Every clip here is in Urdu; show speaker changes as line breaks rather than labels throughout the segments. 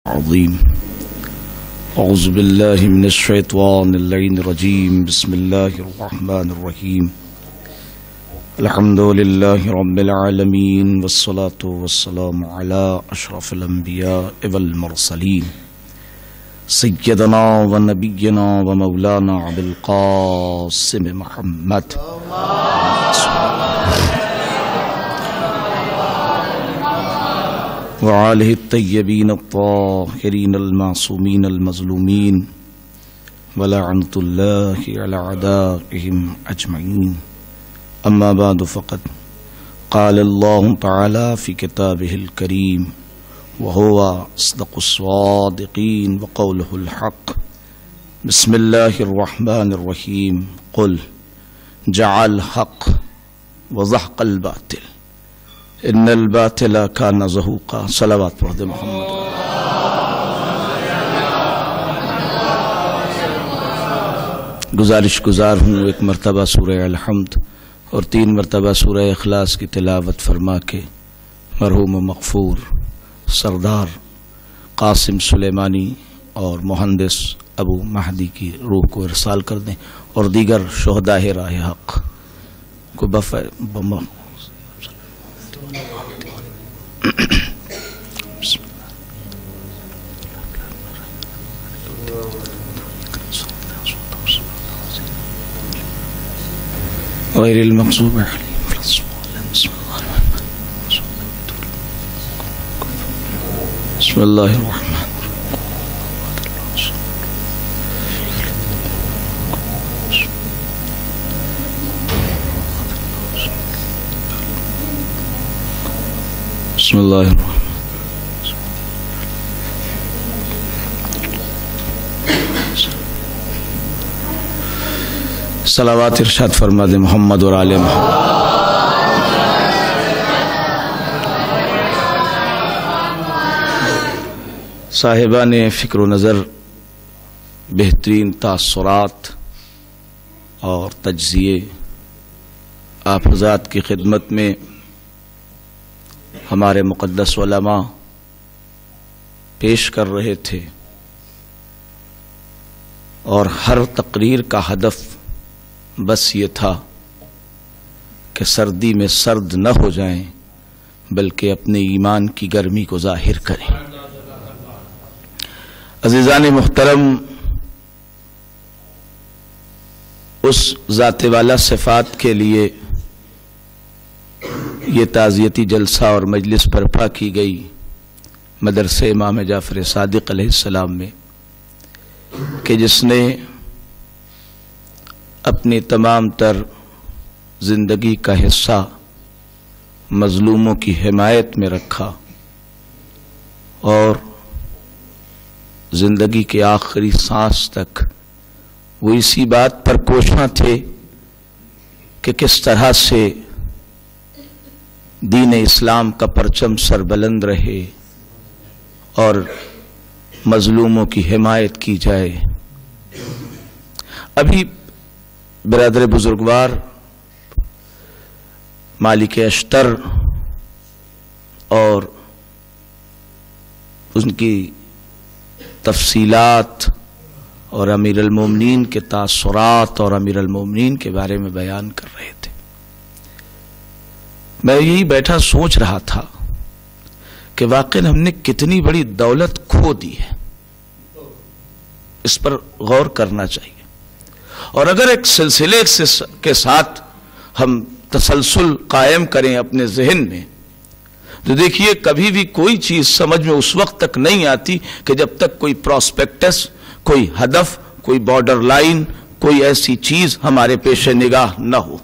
عظیم اعوذ باللہ من الشیطان اللعین الرجیم بسم اللہ الرحمن الرحیم الحمدللہ رب العالمین والصلاة والسلام علی اشرف الانبیاء والمرسلین سیدنا و نبینا و مولانا ابوالقاسم محمد وآلہ الطیبین الطاہرین المعصومین المظلومین ولعنۃ اللہ علی اعدائہم اجمعین اما بعد فقد قال اللہ تعالی فی کتابہ الکریم وهو اصدق الصادقین وقولہ الحق بسم اللہ الرحمن الرحیم قل جاء الحق وزهق الباطل ان الباطل کان زہوقا صلوات پڑھ دے محمد. گزارش گزار ہوں ایک مرتبہ سورہ الحمد اور 3 مرتبہ سورہ اخلاص کی تلاوت فرما کے مرحوم و مغفور سردار قاسم سلیمانی اور مہندس ابو مہدی کی روح کو ارسال کر دیں اور دیگر شہداء راہ حق کو غیر المغضوب علیہم ولا الضالین. بسم اللہ الرحمن بسم اللہ الرحمن صلوات ارشاد فرما دے محمد اور آل محمد. صاحبان فکر و نظر بہترین تاثرات اور تجزیے آپ حضرات کی خدمت میں ہمارے مقدس علماء پیش کر رہے تھے اور ہر تقریر کا ہدف بس یہ تھا کہ سردی میں سرد نہ ہو جائیں بلکہ اپنے ایمان کی گرمی کو ظاہر کریں. عزیزان محترم، اس ذات والا صفات کے لیے یہ تعزیتی جلسہ اور مجلس برپا کی گئی مدرسے امام جعفر صادق علیہ السلام میں کہ جس نے اپنی تمام تر زندگی کا حصہ مظلوموں کی حمایت میں رکھا اور زندگی کے آخری سانس تک وہ اسی بات پر کوشاں تھے کہ کس طرح سے دین اسلام کا پرچم سربلند رہے اور مظلوموں کی حمایت کی جائے. ابھی برادر بزرگوار مالک اشتر اور ان کی تفصیلات اور امیر المومنین کے تاثرات اور امیر المومنین کے بارے میں بیان کر رہے تھے. میں یہی بیٹھا سوچ رہا تھا کہ واقعی ہم نے کتنی بڑی دولت کھو دی ہے، اس پر غور کرنا چاہیے. اور اگر ایک سلسلے کے ساتھ ہم تسلسل قائم کریں اپنے ذہن میں تو دیکھیے کبھی بھی کوئی چیز سمجھ میں اس وقت تک نہیں آتی کہ جب تک کوئی پراسپیکٹس، کوئی ہدف، کوئی بارڈر لائن، کوئی ایسی چیز ہمارے پیش نگاہ نہ ہو.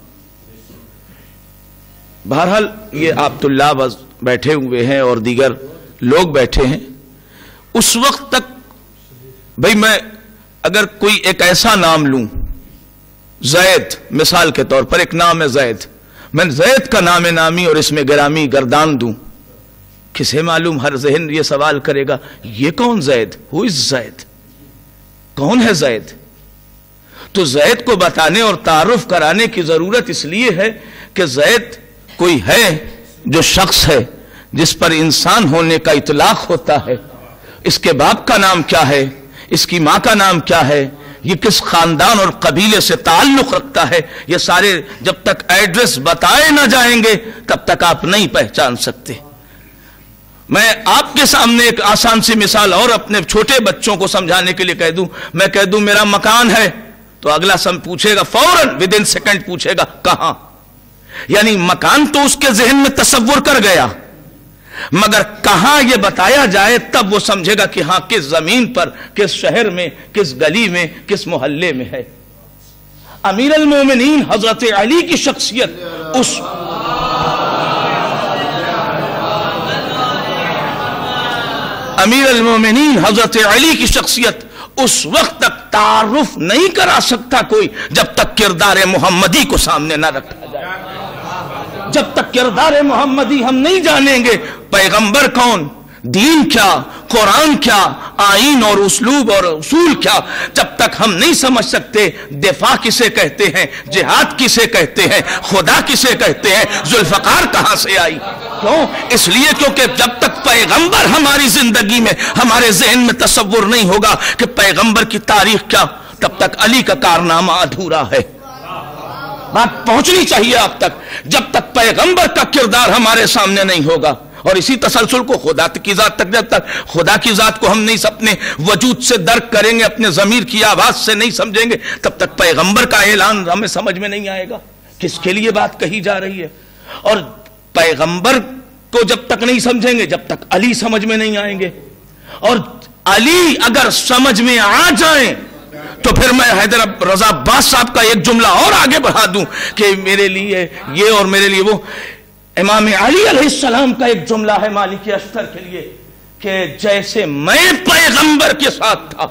بہرحال یہ آپ طلاب بیٹھے ہوئے ہیں اور دیگر لوگ بیٹھے ہیں. اس وقت تک بھئی میں اگر کوئی ایک ایسا نام لوں، زید مثال کے طور پر ایک نام ہے زید، میں زید کا نام نامی اور اس میں گرامی گردان دوں، کسے معلوم ہر ذہن یہ سوال کرے گا یہ کون زید؟ ہو از زید؟ کون ہے زید؟ تو زید کو بتانے اور تعارف کرانے کی ضرورت اس لیے ہے کہ زید کوئی ہے جو شخص ہے جس پر انسان ہونے کا اطلاق ہوتا ہے. اس کے باپ کا نام کیا ہے، اس کی ماں کا نام کیا ہے، یہ کس خاندان اور قبیلے سے تعلق رکھتا ہے، یہ سارے جب تک ایڈریس بتائے نہ جائیں گے تب تک آپ نہیں پہچان سکتے۔ میں آپ کے سامنے ایک آسان سی مثال اور اپنے چھوٹے بچوں کو سمجھانے کے لیے کہہ دوں، میں کہہ دوں میرا مکان ہے تو اگلا سم پوچھے گا، فوراً ود ان سیکنڈ پوچھے گا کہاں، یعنی مکان تو اس کے ذہن میں تصور کر گیا، مگر کہاں یہ بتایا جائے تب وہ سمجھے گا کہ ہاں کس زمین پر، کس شہر میں، کس گلی میں، کس محلے میں ہے۔ امیر المومنین حضرت علی کی شخصیت امیر المومنین حضرت علی کی شخصیت اس وقت تک تعارف نہیں کرا سکتا کوئی جب تک کردار محمدی کو سامنے نہ رکھا جائے۔ جب تک کردار محمدی ہم نہیں جانیں گے، پیغمبر کون، دین کیا، قرآن کیا، آئین اور اسلوب اور اصول کیا، جب تک ہم نہیں سمجھ سکتے دفاع کسے کہتے ہیں، جہاد کسے کہتے ہیں، خدا کسے کہتے ہیں، ذوالفقار کہاں سے آئی، کیوں؟ اس لیے کیونکہ جب تک پیغمبر ہماری زندگی میں، ہمارے ذہن میں تصور نہیں ہوگا کہ پیغمبر کی تاریخ کیا، تب تک علی کا کارنامہ ادھورا ہے۔ بات پہنچنی چاہیے آپ تک، جب تک پیغمبر کا کردار ہمارے سامنے نہیں ہوگا، اور اسی تسلسل کو خدا کی ذات تک، جب تک خدا کی ذات کو ہم نہیں اپنے وجود سے درک کریں گے، اپنے ضمیر کی آواز سے نہیں سمجھیں گے، تب تک پیغمبر کا اعلان ہمیں سمجھ میں نہیں آئے گا کس کے لیے بات کہی جا رہی ہے۔ اور پیغمبر کو جب تک نہیں سمجھیں گے جب تک علی سمجھ میں نہیں آئیں گے، اور علی اگر سمجھ میں آ جائیں تو پھر میں حیدر رضا عباس صاحب کا ایک جملہ اور آگے بڑھا دوں کہ میرے لیے یہ اور میرے لیے وہ۔ امام علی علیہ السلام کا ایک جملہ ہے مالک اشتر کے لیے کہ جیسے میں پیغمبر کے ساتھ تھا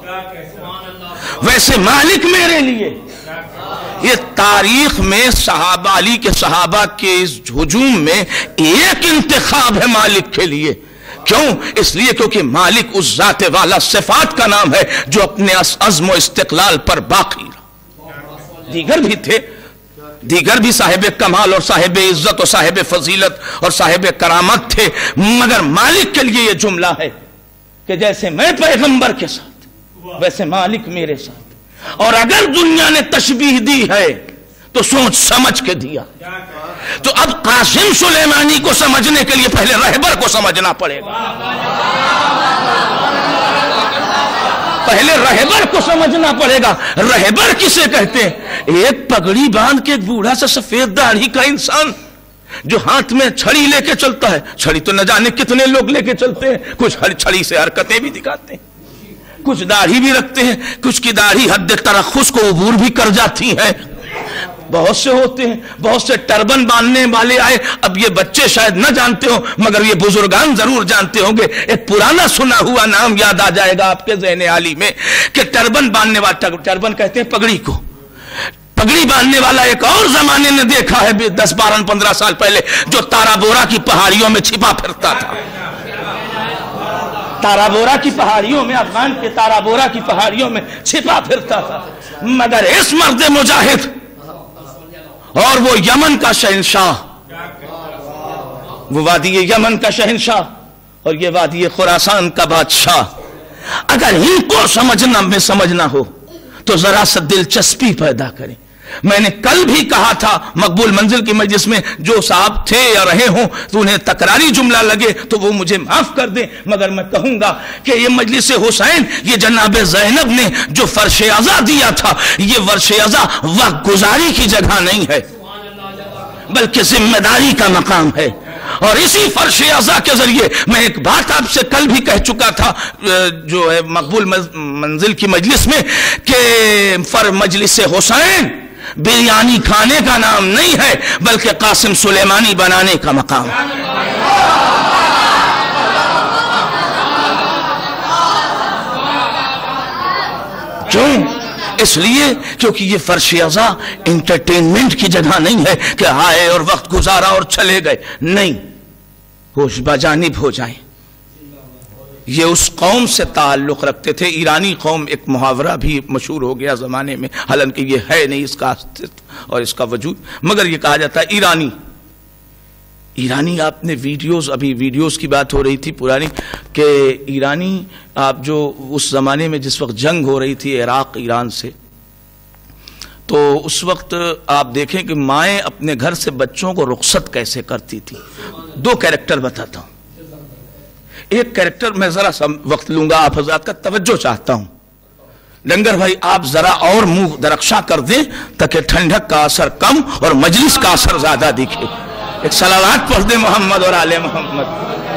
ویسے مالک میرے لیے۔ یہ تاریخ میں صحابہ، علی کے صحابہ کے اس ہجوم میں ایک انتخاب ہے مالک کے لیے، کیوں؟ اس لیے کیونکہ مالک اس ذات والا صفات کا نام ہے جو اپنے عزم و استقلال پر باقی رہا۔ دیگر بھی تھے، دیگر بھی صاحب کمال اور صاحب عزت اور صاحب فضیلت اور صاحب کرامت تھے، مگر مالک کے لیے یہ جملہ ہے کہ جیسے میں پیغمبر کے ساتھ ویسے مالک میرے ساتھ۔ اور اگر دنیا نے تشبیہ دی ہے تو سوچ سمجھ کے دیا۔ تو اب قاسم سلیمانی کو سمجھنے کے لیے پہلے رہبر کو سمجھنا پڑے گا، پہلے رہبر کو سمجھنا پڑے گا۔ رہبر کسے کہتے ہیں؟ ایک پگڑی باندھ کے ایک بوڑھا سا سفید داڑھی کا انسان جو ہاتھ میں چھڑی لے کے چلتا ہے۔ چھڑی تو نہ جانے کتنے لوگ لے کے چلتے ہیں، کچھ چھڑی سے حرکتیں بھی دکھاتے ہیں، کچھ داڑھی بھی رکھتے ہیں، کچھ کی داڑھی حد ترخص کو عبور بھی کر جاتی ہے، بہت سے ہوتے ہیں، بہت سے ٹربن باندھنے والے آئے۔ اب یہ بچے شاید نہ جانتے ہوں مگر یہ بزرگان ضرور جانتے ہوں گے، ایک پرانا سنا ہوا نام یاد آ جائے گا آپ کے ذہن عالی میں کہ ٹربن باندھنے والا، ٹربن کہتے ہیں پگڑی کو، پگڑی باندھنے والا ایک اور زمانے نے دیکھا ہے 10 12 15 سال پہلے، جو تارا بورا کی پہاڑیوں میں چھپا پھرتا تھا۔ تارا بورا کی پہاڑیوں میں، افغان کے تارا بورا کی پہاڑیوں میں چھپا پھرتا تھا، مگر اس مرد مجاہد اور وہ یمن کا شہنشاہ، وہ وادی یمن کا شہنشاہ اور یہ وادی خراسان کا بادشاہ، اگر ان کو سمجھنا ہو تو ذرا سا دلچسپی پیدا کریں۔ میں نے کل بھی کہا تھا مقبول منزل کی مجلس میں، جو صاحب تھے یا رہے ہوں تو انہیں تکراری جملہ لگے تو وہ مجھے معاف کر دیں، مگر میں کہوں گا کہ یہ مجلس حسین، یہ جناب زینب نے جو فرش عزا دیا تھا، یہ فرش عزا وقت گزاری کی جگہ نہیں ہے بلکہ ذمہ داری کا مقام ہے۔ اور اسی فرش عزا کے ذریعے میں ایک بات آپ سے کل بھی کہہ چکا تھا جو ہے مقبول منزل کی مجلس میں کہ مجلس حسین بریانی کھانے کا نام نہیں ہے بلکہ قاسم سلیمانی بنانے کا مقام۔ کیوں؟ اس لیے کیونکہ یہ فرش عزا انٹرٹینمنٹ کی جگہ نہیں ہے کہ آئے اور وقت گزارا اور چلے گئے، نہیں، ہوش بجانب ہو جائیں۔ یہ اس قوم سے تعلق رکھتے تھے، ایرانی قوم، ایک محاورہ بھی مشہور ہو گیا زمانے میں، حالانکہ یہ ہے نہیں اس کا استعمال اور اس کا وجود، مگر یہ کہا جاتا ہے ایرانی، ایرانی آپ نے ویڈیوز، ابھی ویڈیوز کی بات ہو رہی تھی پرانی، کہ ایرانی آپ جو اس زمانے میں جس وقت جنگ ہو رہی تھی عراق ایران سے، تو اس وقت آپ دیکھیں کہ مائیں اپنے گھر سے بچوں کو رخصت کیسے کرتی تھی. 2 کیریکٹر بتاتا ہوں. ایک کیریکٹر میں ذرا سا وقت لوں گا، آپ حضرات کا توجہ چاہتا ہوں. لنگر بھائی آپ ذرا اور منہ درخشاں کر دیں تاکہ ٹھنڈک کا اثر کم اور مجلس کا اثر زیادہ دکھے. ایک صلوات پڑھ دیں محمد اور آل محمد.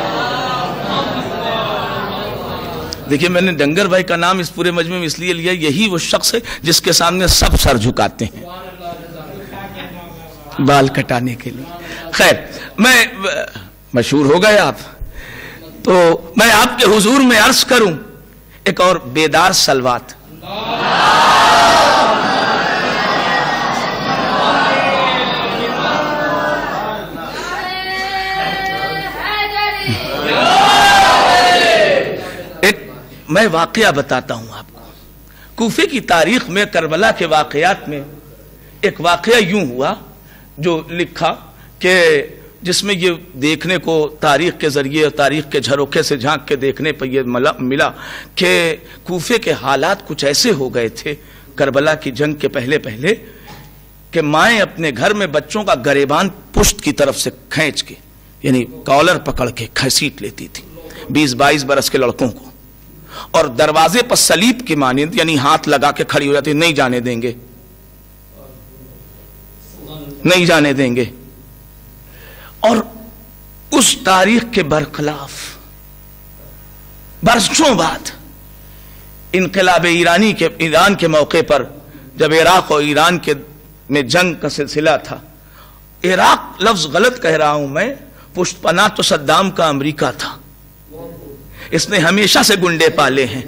دیکھیں میں نے ڈنگر بھائی کا نام اس پورے مجمع میں اس لیے لیا، یہی وہ شخص ہے جس کے سامنے سب سر جھکاتے ہیں بال کٹانے کے لیے. خیر، میں مشہور ہو گئے آپ، تو میں آپ کے حضور میں عرض کروں ایک اور بیدار سلوات. میں واقعہ بتاتا ہوں آپ کو. کوفے کی تاریخ میں کربلا کے واقعات میں ایک واقعہ یوں ہوا جو لکھا کہ جس میں یہ دیکھنے کو تاریخ کے ذریعے اور تاریخ کے جھروکے سے جھانک کے دیکھنے پر یہ ملا کہ کوفے کے حالات کچھ ایسے ہو گئے تھے کربلا کی جنگ کے پہلے کہ مائیں اپنے گھر میں بچوں کا گریبان پشت کی طرف سے کھینچ کے، یعنی کالر پکڑ کے گھسیٹ لیتی تھی 20-22 برس کے لڑکوں کو، اور دروازے پر صلیب کی مانند یعنی ہاتھ لگا کے کھڑی ہو جاتی، نہیں جانے دیں گے، نہیں جانے دیں گے. اور اس تاریخ کے برخلاف برسوں بعد انقلاب ایران کے موقع پر، جب عراق اور ایران کے میں جنگ کا سلسلہ تھا، عراق لفظ غلط کہہ رہا ہوں میں، پشت پناہ تو صدام کا امریکہ تھا. اس نے ہمیشہ سے گنڈے پالے ہیں،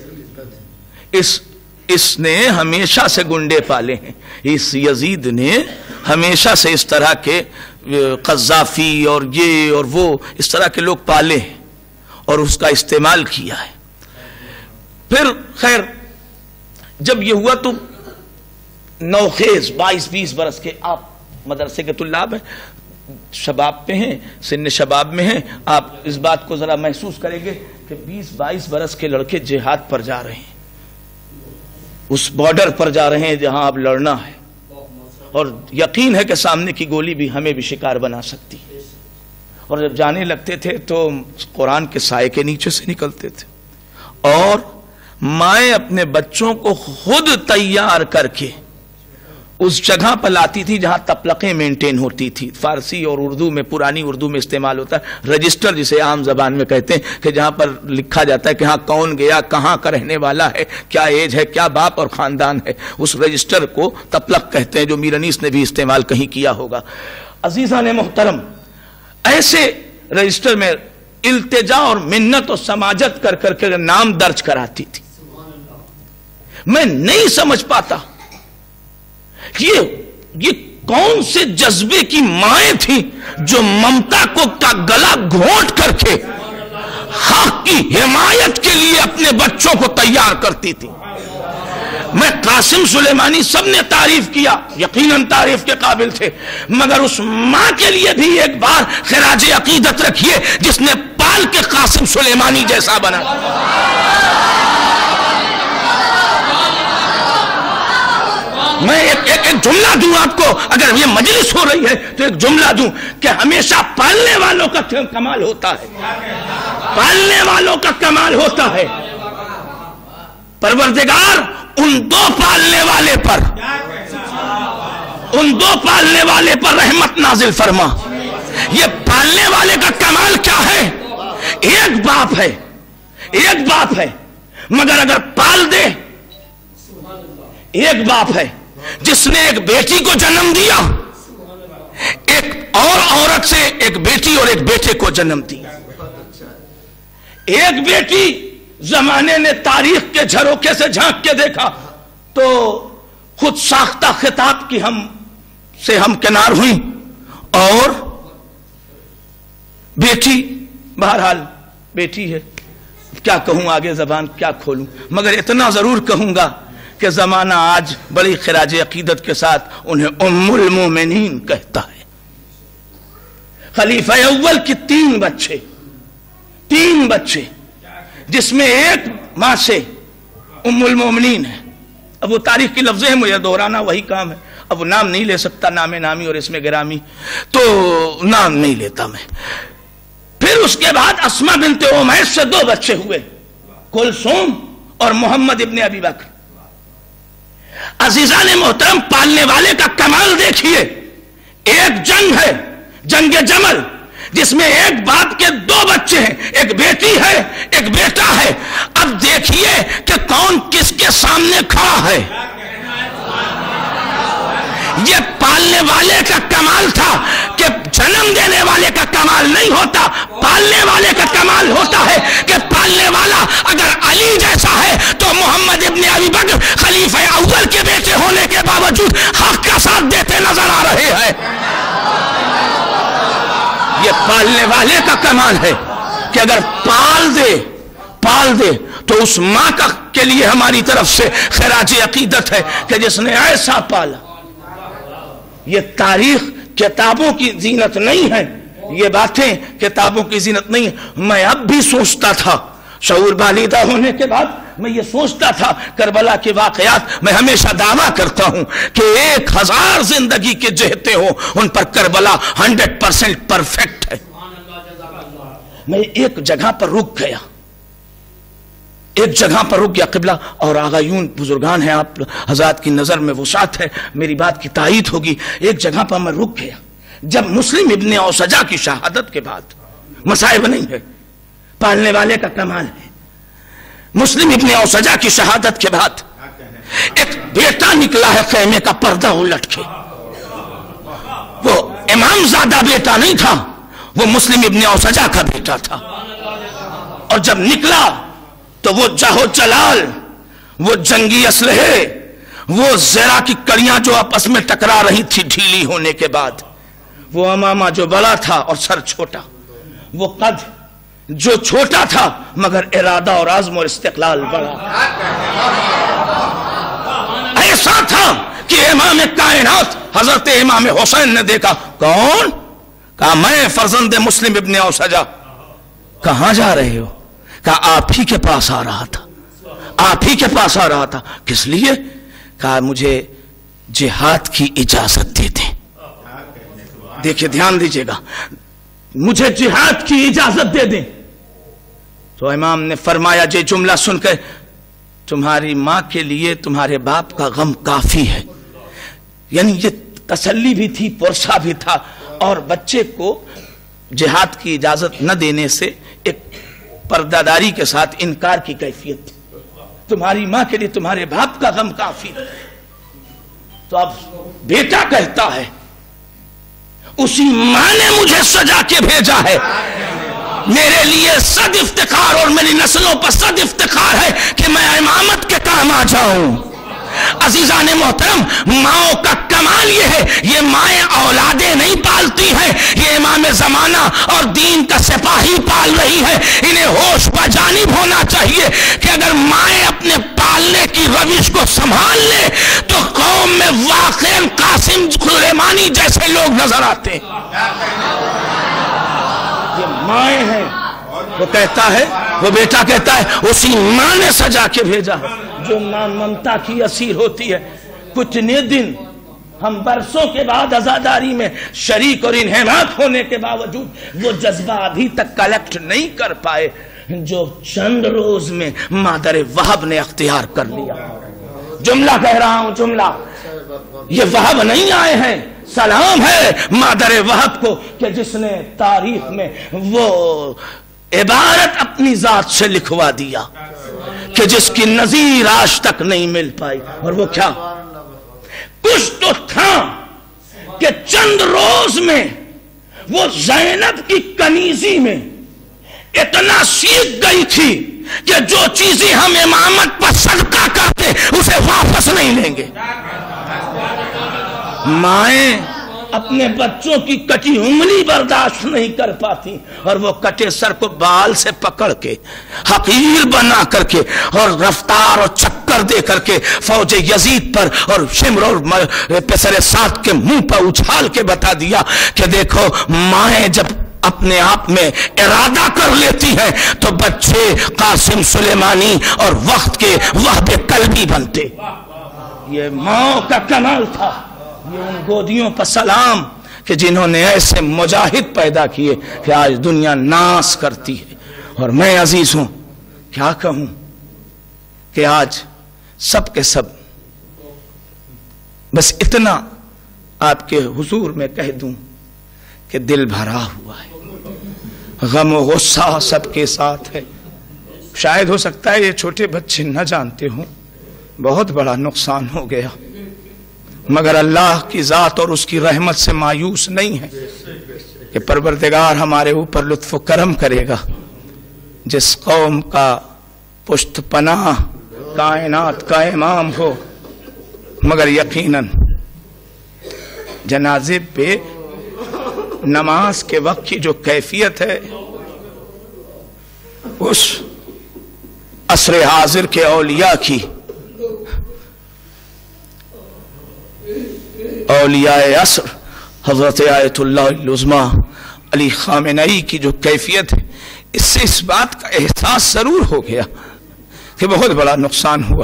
اس نے ہمیشہ سے گنڈے پالے ہیں. اس یزید نے ہمیشہ سے اس طرح کے قذافی اور یہ اور وہ اس طرح کے لوگ پالے ہیں اور اس کا استعمال کیا ہے. پھر خیر جب یہ ہوا تو نوخیز 22-20 برس کے آپ مدرسے کے طلاب ہیں، شباب پہ ہیں، سن شباب میں ہیں، آپ اس بات کو ذرا محسوس کریں گے کہ 20-22 برس کے لڑکے جہاد پر جا رہے ہیں، اس بارڈر پر جا رہے ہیں جہاں اب لڑنا ہے، اور یقین ہے کہ سامنے کی گولی بھی ہمیں بھی شکار بنا سکتی ہے. اور جب جانے لگتے تھے تو قرآن کے سائے کے نیچے سے نکلتے تھے، اور مائیں اپنے بچوں کو خود تیار کر کے اس جگہ پر لاتی تھی جہاں تپلقیں مینٹین ہوتی تھی. فارسی اور اردو میں، پرانی اردو میں استعمال ہوتا ہے رجسٹر، جسے عام زبان میں کہتے ہیں، کہ جہاں پر لکھا جاتا ہے کہ ہاں کون گیا، کہاں کا رہنے والا ہے، کیا ایج ہے، کیا باپ اور خاندان ہے. اس رجسٹر کو تپلق کہتے ہیں، جو میر انیس نے بھی استعمال کہیں کیا ہوگا. عزیزان محترم، ایسے رجسٹر میں التجا اور منت اور سماجت کر کے نام درج کراتی تھی. میں نہیں سمجھ پاتا یہ کون سے جذبے کی مائیں تھیں جو ممتا کو کا گلا گھونٹ کر کے حق کی حمایت کے لیے اپنے بچوں کو تیار کرتی تھی. میں قاسم سلیمانی سب نے تعریف کیا، یقیناً تعریف کے قابل تھے، مگر اس ماں کے لیے بھی ایک بار خراج عقیدت رکھیے جس نے پال کے قاسم سلیمانی جیسا بنا. میں ایک جملہ دوں آپ کو، اگر یہ مجلس ہو رہی ہے تو ایک جملہ دوں کہ ہمیشہ پالنے والوں کا کمال ہوتا ہے، پالنے والوں کا کمال ہوتا ہے. پروردگار ان دو پالنے والے پر رحمت نازل فرما. یہ پالنے والے کا کمال کیا ہے؟ ایک باپ ہے مگر اگر پال دے، ایک باپ ہے جس نے ایک بیٹی کو جنم دیا، ایک اور عورت سے ایک بیٹی اور ایک بیٹے کو جنم دیا. ایک بیٹی زمانے نے تاریخ کے جھروکے سے جھانک کے دیکھا تو خود ساختہ خطاب کی ہم کنار ہوئی، اور بیٹی بہرحال بیٹی ہے. کیا کہوں آگے، زبان کیا کھولوں، مگر اتنا ضرور کہوں گا کہ زمانہ آج بڑی خراج عقیدت کے ساتھ انہیں ام المومنین کہتا ہے. خلیفہ اول کی 3 بچے جس میں ایک ماں سے ام المومنین ہے. اب وہ تاریخ کی لفظیں ہیں، مجھے دہرانا وہی کام ہے. اب وہ نام نہیں لے سکتا، نام نامی اور اسم گرامی، تو نام نہیں لیتا میں. پھر اس کے بعد اسما بنت امیس سے 2 بچے ہوئے، کلثوم اور محمد ابن ابی بکر. عزیزان محترم، پالنے والے کا کمال دیکھیے. ایک جنگ ہے، جنگ جمل، جس میں ایک باپ کے 2 بچے ہیں، ایک بیٹی ہے ایک بیٹا ہے. اب دیکھیے کہ کون کس کے سامنے کھڑا ہے. یہ پالنے والے کا کمال تھا کہ جنم دینے والے کا کمال نہیں ہوتا، پالنے والے کا کمال ہوتا ہے کہ پالنے والا اگر علی جیسا ہے تو محمد ابن ابی بکر خلیفہ اول کے بیٹے ہونے کے باوجود حق کا ساتھ دیتے نظر آ رہے ہیں. یہ پالنے والے کا کمال ہے کہ اگر پال دے تو اس ماں کے لیے ہماری طرف سے خراج عقیدت ہے کہ جس نے ایسا پالا. یہ تاریخ کتابوں کی زینت نہیں ہے، یہ باتیں کتابوں کی زینت نہیں ہے. میں اب بھی سوچتا تھا، شعور بالیدہ ہونے کے بعد میں یہ سوچتا تھا کربلا کے واقعات. میں ہمیشہ دعویٰ کرتا ہوں کہ 1000 زندگی کے جہتے ہوں، ان پر کربلا 100% پرفیکٹ ہے. میں ایک جگہ پر رک گیا، قبلہ اور آغایون بزرگان ہیں، آپ حضرات کی نظر میں وسعت ہے، میری بات کی تائید ہوگی. ایک جگہ پر میں رک گیا جب مسلم ابن اوسجا کی شہادت کے بعد، مصائب نہیں ہے، پالنے والے کا کمال ہے. مسلم ابن اوسجا کی شہادت کے بعد ایک بیٹا نکلا ہے خیمے کا پردہ الٹ کے. وہ امام زادہ بیٹا نہیں تھا، وہ مسلم ابن اوسجا کا بیٹا تھا. اور جب نکلا تو وہ جاہو جلال، وہ جنگی اسلحے، وہ زیرہ کی کڑیاں جو آپس میں ٹکرا رہی تھی ڈھیلی ہونے کے بعد، وہ امامہ جو بڑا تھا اور سر چھوٹا، وہ قد جو چھوٹا تھا مگر ارادہ اور عزم اور استقلال بڑا، ایسا تھا کہ امام کائنات حضرت امام حسین نے دیکھا. کون؟ کہا میں فرزند مسلم ابن اوسجا. کہاں جا رہے ہو؟ کہا آپ ہی کے پاس آ رہا تھا. کس لیے؟ کہا مجھے جہاد کی اجازت دے دیں. دیکھیں دھیان دیجئے گا، مجھے جہاد کی اجازت دے دیں. تو امام نے فرمایا یہ جملہ سن کر، تمہاری ماں کے لیے تمہارے باپ کا غم کافی ہے. یعنی یہ تسلی بھی تھی، پرسہ بھی تھا، اور بچے کو جہاد کی اجازت نہ دینے سے ایک پرداداری کے ساتھ انکار کی کیفیت تھی. تمہاری ماں کے لیے تمہارے باپ کا غم کافی. تو اب بیٹا کہتا ہے اسی ماں نے مجھے سجا کے بھیجا ہے، میرے لیے صد افتخار اور میری نسلوں پر صد افتخار ہے کہ میں امامت کے کام آ جاؤں. عزیزان محترم، ماں کا کمال یہ ہے، یہ مائیں اولادیں نہیں پالتی ہیں، یہ امام زمانہ اور دین کا سپاہی پال رہی ہے. انہیں ہوش بجانب ہونا چاہیے کہ اگر مائیں اپنے پالنے کی روش کو سنبھال لے تو قوم میں واقعاً قاسم سلیمانی جیسے لوگ نظر آتے ہیں. یہ مائیں ہیں. وہ کہتا ہے، وہ بیٹا کہتا ہے اسی ماں نے سجا کے بھیجا ہے جو ماں ممتا کی اسیر ہوتی ہے. کتنے دن ہم برسوں کے بعد عزاداری میں شریک اور انہماک ہونے کے باوجود وہ جذبہ ابھی تک کلیکٹ نہیں کر پائے جو چند روز میں مادر وہب نے اختیار کر لیا. جملہ کہہ رہا ہوں، جملہ، یہ وہب نہیں آئے ہیں. سلام ہے مادر وہب کو کہ جس نے تاریخ میں وہ عبارت اپنی ذات سے لکھوا دیا کہ جس کی نظیر آج تک نہیں مل پائی. اور وہ کیا؟ کچھ تو تھا کہ چند روز میں وہ زینب کی کنیزی میں اتنا سیکھ گئی تھی کہ جو چیزیں ہم امامت پر صدقہ کرتے اسے واپس نہیں لیں گے. مائیں اپنے بچوں کی کٹی انگلی برداشت نہیں کر پاتی اور وہ کٹے سر کو بال سے پکڑ کے حقیر بنا کر کے اور رفتار اور چکر دے کر کے فوج یزید پر اور شمر اور پسر سعد کے منہ پر اچھال کے بتا دیا کہ دیکھو مائیں جب اپنے آپ میں ارادہ کر لیتی ہیں تو بچے قاسم سلیمانی اور وقت کے وہب قلبی بنتے. یہ ماں کا کمال تھا. یہ ان گودیوں پر سلام کہ جنہوں نے ایسے مجاہد پیدا کیے کہ آج دنیا ناز کرتی ہے. اور میں عزیز ہوں کیا کہوں کہ آج سب کے سب بس اتنا آپ کے حضور میں کہہ دوں کہ دل بھرا ہوا ہے. غم و غصہ سب کے ساتھ ہے. شاید ہو سکتا ہے یہ چھوٹے بچے نہ جانتے ہوں بہت بڑا نقصان ہو گیا، مگر اللہ کی ذات اور اس کی رحمت سے مایوس نہیں ہے کہ پروردگار ہمارے اوپر لطف و کرم کرے گا. جس قوم کا پشت پناہ کائنات کا امام ہو، مگر یقیناً جنازے پہ نماز کے وقت کی جو کیفیت ہے اس عصر حاضر کے اولیاء کی، اولیاء عصر حضرت آیت اللہ العظمیٰ علی خامنئی کی جو کیفیت ہے، اس سے اس بات کا احساس ضرور ہو گیا کہ بہت بڑا نقصان ہوا.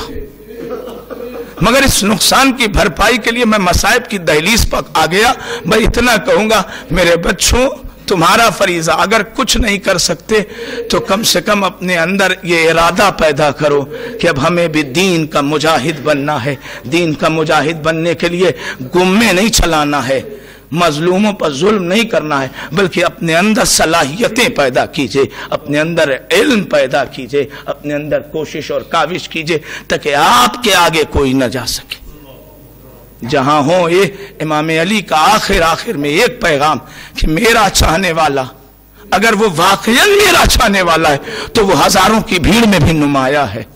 مگر اس نقصان کی بھرپائی کے لیے میں مصائب کی دہلیز پر آ گیا. میں اتنا کہوں گا میرے بچوں، تمہارا فریضہ اگر کچھ نہیں کر سکتے تو کم سے کم اپنے اندر یہ ارادہ پیدا کرو کہ اب ہمیں بھی دین کا مجاہد بننا ہے. دین کا مجاہد بننے کے لیے گمے نہیں چلانا ہے، مظلوموں پر ظلم نہیں کرنا ہے، بلکہ اپنے اندر صلاحیتیں پیدا کیجئے، اپنے اندر علم پیدا کیجئے، اپنے اندر کوشش اور کاوش کیجئے تاکہ آپ کے آگے کوئی نہ جا سکے. جہاں ہوں یہ امام علی کا آخر میں ایک پیغام کہ میرا چاہنے والا اگر وہ واقعاً میرا چاہنے والا ہے تو وہ ہزاروں کی بھیڑ میں بھی نمایاں ہے.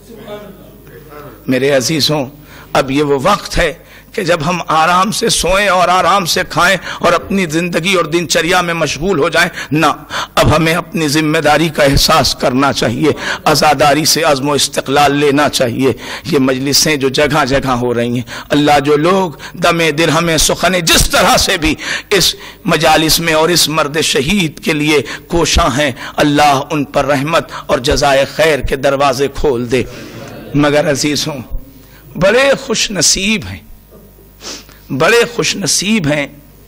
میرے عزیزوں، اب یہ وہ وقت ہے کہ جب ہم آرام سے سوئیں اور آرام سے کھائیں اور اپنی زندگی اور دنچریا میں مشغول ہو جائیں. نہ، اب ہمیں اپنی ذمہ داری کا احساس کرنا چاہیے، عزاداری سے عزم و استقلال لینا چاہیے. یہ مجلسیں جو جگہ جگہ ہو رہی ہیں، اللہ جو لوگ دم درہم سخن جس طرح سے بھی اس مجالس میں اور اس مرد شہید کے لیے کوشاں ہیں، اللہ ان پر رحمت اور جزائے خیر کے دروازے کھول دے. مگر عزیزوں، بڑے خوش نصیب ہیں، بڑے خوش نصیب ہیں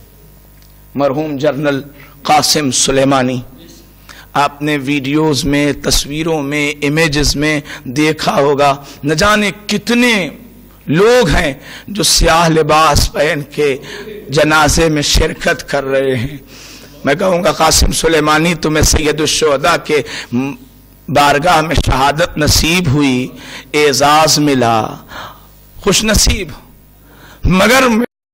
مرحوم جنرل قاسم سلیمانی. آپ نے ویڈیوز میں، تصویروں میں، امیجز میں دیکھا ہوگا نہ جانے کتنے لوگ ہیں جو سیاہ لباس پہن کے جنازے میں شرکت کر رہے ہیں. میں کہوں گا قاسم سلیمانی تمہیں سید الشہداء کے بارگاہ میں شہادت نصیب ہوئی، اعزاز ملا، خوش نصیب. مگر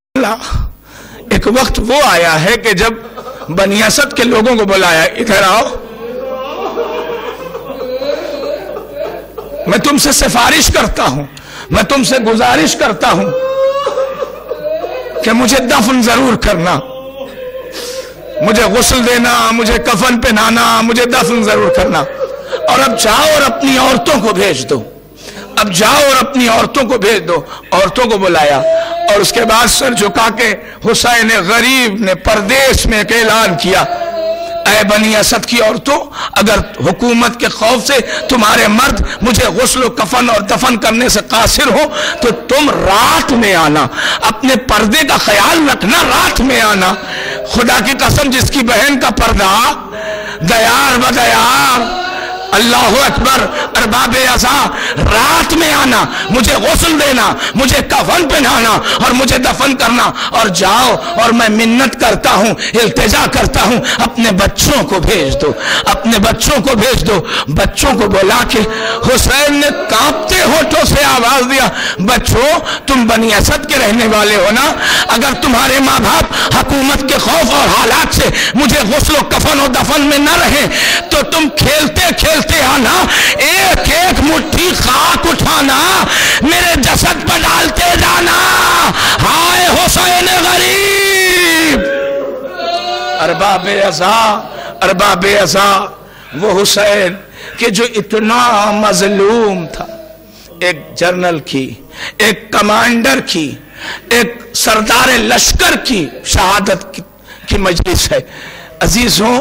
ایک وقت وہ آیا ہے کہ جب بنی اسد کے لوگوں کو بلایا، ادھر آؤ، میں تم سے سفارش کرتا ہوں، میں تم سے گزارش کرتا ہوں کہ مجھے دفن ضرور کرنا، مجھے غسل دینا، مجھے کفن پہنانا، مجھے دفن ضرور کرنا. اور اب جاؤ اور اپنی عورتوں کو بھیج دو، اب جاؤ اور اپنی عورتوں کو بھیج دو. عورتوں کو بلایا اور اس کے بعد سر جھکا کے حسین غریب نے پردیس میں ایک اعلان کیا، اے بنی اسد کی عورتوں، اگر حکومت کے خوف سے تمہارے مرد مجھے غسل و کفن اور دفن کرنے سے قاصر ہو تو تم رات میں آنا، اپنے پردے کا خیال رکھنا، رات میں آنا. خدا کی قسم جس کی بہن کا پردہ دیار بدیار، اللہ اکبر، ارباب عزا، رات میں آنا، مجھے غسل دینا، مجھے کفن پہنانا اور مجھے دفن کرنا. اور جاؤ اور میں منت کرتا ہوں، التجا کرتا ہوں، اپنے بچوں کو بھیج دو، اپنے بچوں کو بھیج دو. بچوں کو بلا کے حسین نے کانپتے ہونٹوں سے آواز دیا، بچوں تم بنی اسد کے رہنے والے ہو نا، اگر تمہارے ماں باپ حکومت کے خوف اور حالات سے مجھے غسل و کفن و دفن میں نہ رہے تو تم کھیلتے کھیلتے آنا، ایک ایک مٹھی خاک اٹھانا، میرے جسد پر ڈالتے جانا. ہائے حسین غریب، अरबाब अज़ा वो हुसैन कि जो इतना मजलूम था, एक जनरल की, एक कमांडर की, एक सरदार लश्कर की शहादत की मजलिस है। अजीजों,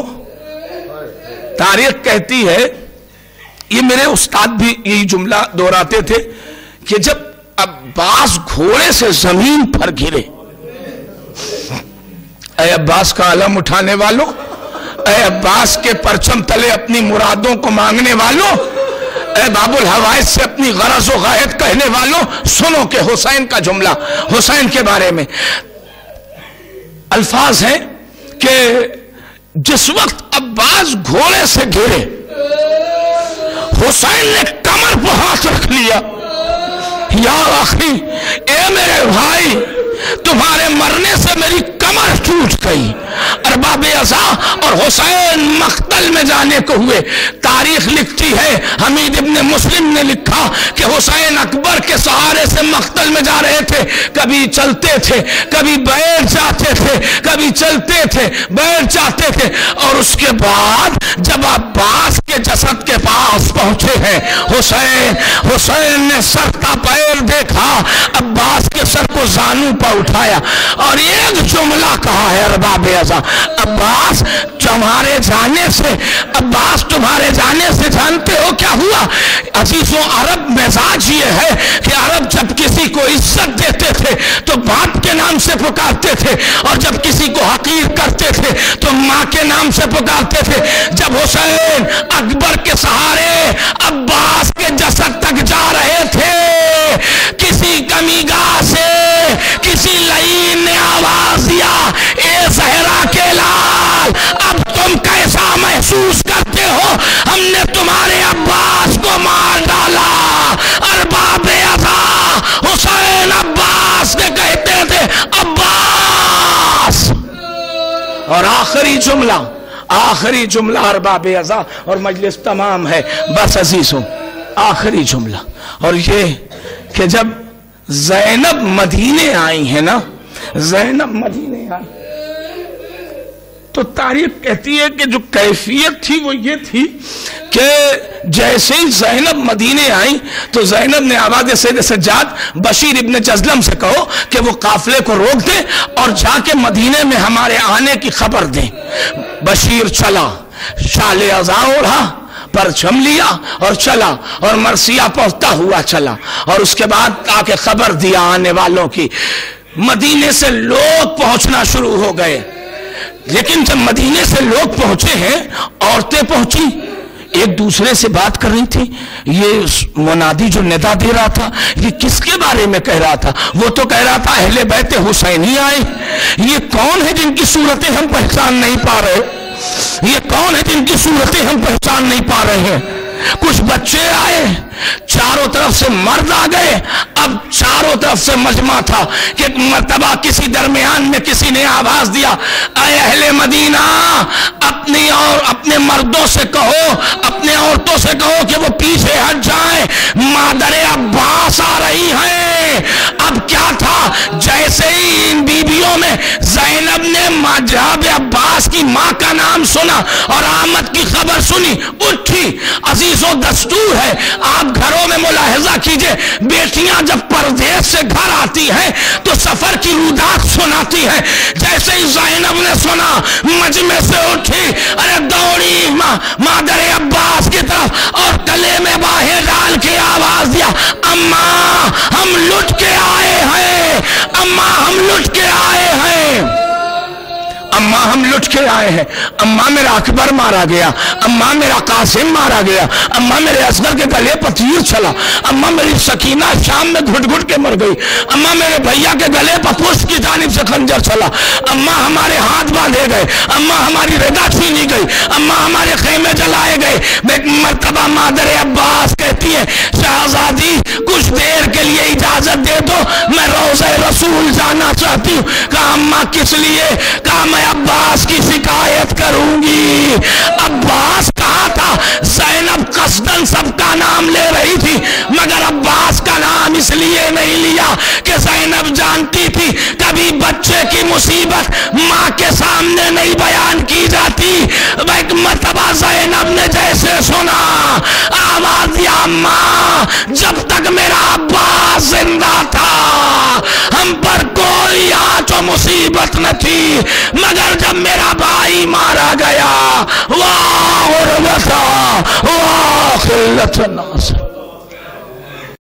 तारीख कहती है, ये मेरे उस्ताद भी यही जुमला दोहराते थे कि जब अब्बास घोड़े से जमीन पर गिरे, ऐ अब्बास का अलम उठाने वालों, ऐ अब्बास के परचम तले अपनी मुरादों को मांगने वालों, ऐ बाबुल हवाइज से अपनी गरज व गायत कहने वालों, सुनो कि हुसैन का जुमला, हुसैन के बारे में अल्फाज हैं कि जिस वक्त अब्बास घोड़े से गिरे, हुसैन ने कमर पर हाथ रख लिया, या आखिरी, ए मेरे भाई, तुम्हारे मरने से मेरी कमर टूट गई। अरबाब अज़ा और हुसैन मख्तल में जाने को हुए। तारीख लिखती है, हमीद इब्न मुस्लिम ने लिखा कि हुसैन अकबर के सहारे से मख्तल में जा रहे थे। कभी चलते थे, कभी बैठ जाते थे, कभी चलते थे, बैठ जाते थे। और उसके बाद जब अब्बास के जसद के पास पहुंचे हैं, हुसैन ने सर का पैर देखा, अब्बास के सर को जानू पर उठाया और एक जुमला कहा है, अरबाब अज़ा, अब्बास तुम्हारे जाने से जानते हो क्या हुआ? अजीजों, अरब मिजाज ये है कि अरब जब किसी को इज्जत देते थे तो बाप के नाम से पुकारते थे, और जब किसी को हकीर करते थे तो माँ के नाम से पुकारते थे। जब हुसैन अकबर के सहारे अब्बास के जसद तक जा रहे थे, किसी कमीगाह से किसी लईन ने आवाज दिया, ए ज़हरा के लाल, अब तुम कैसा महसूस करते हो? हमने तुम्हारे अब्बास को मार डाला। अरबाब अज़ा हुसैन अब्बास के कहते थे अब्बास। और आखिरी जुमला अरबाब अज़ा, और मजलिस तमाम है, बस अजीजों, आखिरी जुमला, और ये कि जब ज़ैनब मदीने आई है ना, ज़ैनब मदीने आई तो तारीख कहती है कि जो कैफियत थी वो ये थी कि जैसे ही ज़ैनब मदीने आई तो ज़ैनब ने आवाज़ सैयद सज्जाद बशीर इब्न जज़लम से कहो कि वो काफिले को रोक दे और जाके मदीने में हमारे आने की खबर दें। बशीर चला, शाले अज़ा ओढ़ा, परचम लिया और चला, और मरसिया पहुंचता हुआ चला, और उसके बाद आके खबर दिया आने वालों की। मदीने से लोग पहुंचना शुरू हो गए, लेकिन जब मदीने से लोग पहुंचे हैं, औरतें पहुंची, एक दूसरे से बात कर रही थी। ये मुनादी जो निदा दे रहा था, ये किसके बारे में कह रहा था? वो तो कह रहा था अहले बैत हुसैन ही आए। ये कौन है जिनकी सूरतें हम पहचान नहीं पा रहे? ये कौन है जिनकी सूरतें हम पहचान नहीं पा रहे हैं? कुछ बच्चे आए, चारों तरफ से मर्द आ गए। अब चारों तरफ से मजमा था कि एक मर्तबा किसी दरमियान में किसी ने आवाज दिया, ऐ अहले मदीना, अपनी और अपने मर्दों से कहो, अपने औरतों से कहो कि वो पीछे हट जाएं, मादरे अब्बास आ रही हैं। अब क्या था, जैसे ही इन बीबियों में ज़ैनब ने जनाब अब्बास की माँ का नाम सुना और आमद की खबर सुनी, उठी। अजीजों, दस्तूर है, आप घरों में मुलाहिजा कीजिए, बेटियां जब परदेश से घर आती हैं तो सफर की रुदात सुनाती हैं। जैसे ही ज़ैनब ने सुना, मजमे से उठी, अरे दौड़ी मादरे अब्बास की तरफ और गले में बाहें डाल के आवाज दिया, अम्मा हम लुट के आए हैं, अम्मा हम लुट के आए हैं, अम्मा हम लुट के आए हैं। अम्मा मेरा अकबर मारा गया, अम्मा मेरा कासिम मारा गया, अम्मा मेरे असगर के गले पर तीर चला, अम्मा मेरी सकीना शाम में घुट घुट के मर गई, अम्मा मेरे भैया के गले पर पुष्प की जानिब से खंजर चला, अम्मा हमारे हाथ बांधे गए, अम्मा हमारी रदा छीनी गई, अम्मा हमारे खेमे जलाए गए। मर्तबा मादरे अब्बास कहती है, शहजादी कुछ देर के लिए इजाजत दे दो, मैं रोज़े रसूल जाना चाहती हूँ। कहा अम्मा किस लिए? कहा मैं अब्बास की शिकायत करूंगी। अब्बास कहा था, ज़ैनब कसदन सबका नाम ले रही थी, मगर अब्बास का नाम इसलिए नहीं लिया کہ زینب جانتی تھی کبھی بچے کی مصیبت ماں کے سامنے نہیں بیان کی جاتی. ایک مرتبہ زینب نے جیسے سنا آواز یا ماں جب تک میرا عباس زندہ تھا ہم پر کوئی آنچ و مصیبت نہ تھی، مگر جب میرا بھائی مارا گیا واہ غربتا واہ قلت الناس.